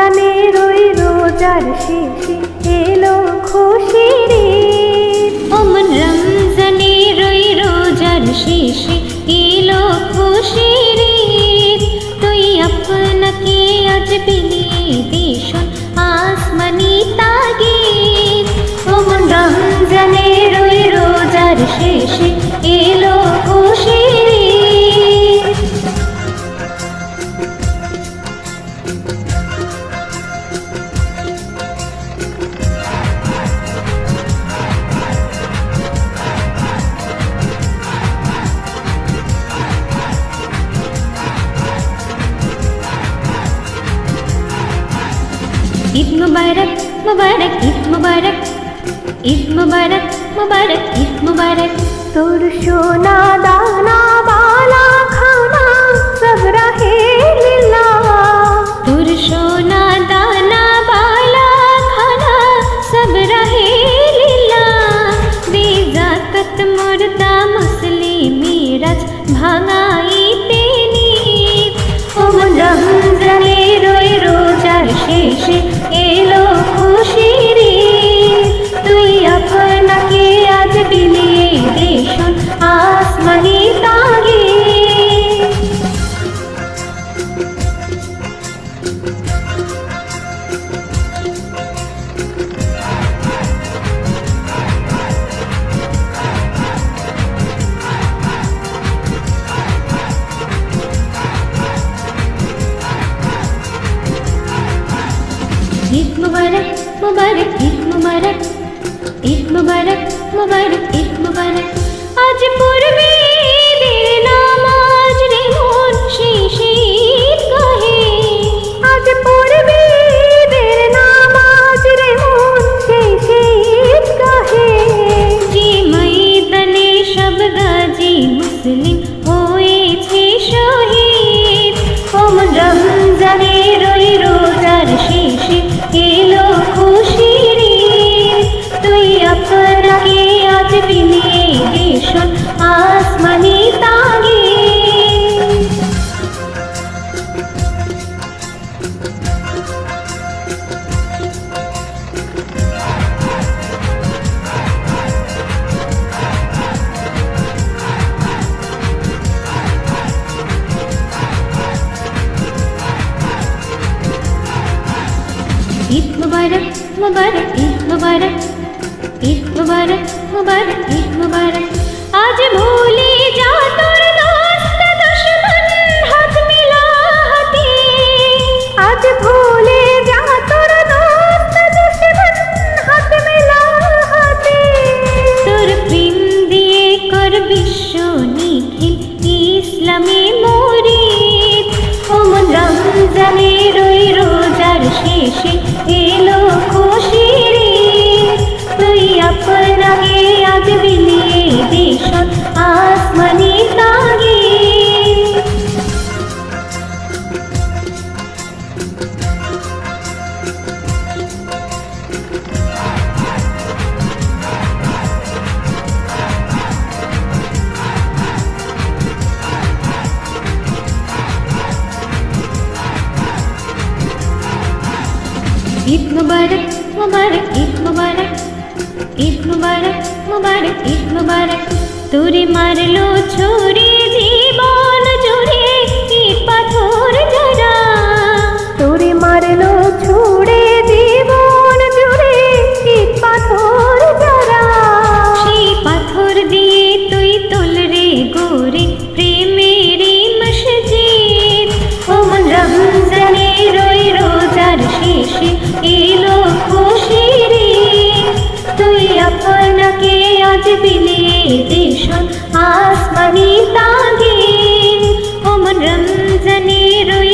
রমজানের ওই রোজার শেষে এলো খুশির ঈদ। ওমন রমজানের ওই রোজার শেষে এলো খুশির ঈদ। তুই আপনাকে আজ বিলিয়ে দিশন আসমানি তাগিদ। ওমন রমজানের ওই রোজার শেষে এলো খুশির ঈদ। ঈদ মুবারক মুবারক ঈদ মুবারক, ঈদ মুবারক মুবারক ঈদ মুবারক। তোর সোনা দানা বালা খানা সব রাহে লিল্লাহ। তোর সোনা দানা বালা খানা সব রাহে লিল্লাহ। দে যাকাত মুর্দা মুসলিমেরাজ ভাঙাইতে নিদ। ওমন রমজানের ওই রোজার শেষে এলো খুশির ঈদ। তুই আপনাকে আজ বিলিয়ে দিশন আসমানি তাগিদ। ঈদ মুবারক মুবারক ঈদ মুবারক, ঈদ মুবারক মুবারক ঈদ মুবারক। আজ পড়বে ঈদের নামাজ রে মন শেষে ঈদগাহে। আজ পড়বে ঈদের নামাজ রে মন শেষে ঈদগাহে। যে ময়দানে সব গাজী মুসলিম হয়েছে শহীদ। ওমন রমজানের ওই রোজার শেষে এলো খুশির ঈদ। তুই আপনাকে আজ বিলিয়ে দিশন আসমানি তাগিদ। ঈদ মুবারক মুবারক ঈদ মুবারক, ঈদ মুবারক মুবারক ঈদ মুবারক। আজ ভুলে যা তোর দোস্ত দুশমন হাত মিলা হাতে। আজ ভুলে যা তোর দোস্ত দুশমন হাত মেলা হাতে। তোর প্রেম দিয়ে কর বিশ্ব নিখিল ইসলামে মরিদ। ওমন রমজানের ওই রোজার শেষে এলো খুশির ঈদ। তুই আপনাকে আজ বিলিয়ে দিশন আসমানি তাগিদ। ঈদ মুবারক মুবারক ঈদ মুবারক, ঈদ মুবারক মুবারক ঈদ মুবারক। তোরে মারলো ছুরি জীবন জুড়ে ইট পাথর যারা। তোরে মারলো ছুড়ে জীবন জুড়ে ইট পাথর যারা। সেই পাথর দিয়ে তুই তোল রে গোরে প্রেমের মসজিদ। ওমন রমজানের ওই রোজার শেষে এলো খুশির ঈদ। তুই আপনাকে আজ বিলিয়ে দিশন আসমানি তাগিদ। ওমন রমজানের ওই